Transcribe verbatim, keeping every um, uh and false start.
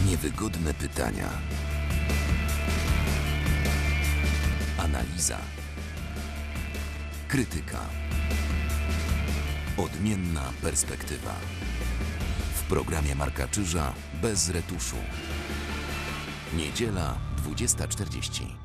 Niewygodne pytania. Analiza. Krytyka. Odmienna perspektywa. W programie Marka Czyża bez retuszu. Niedziela, dwudziesta czterdzieści.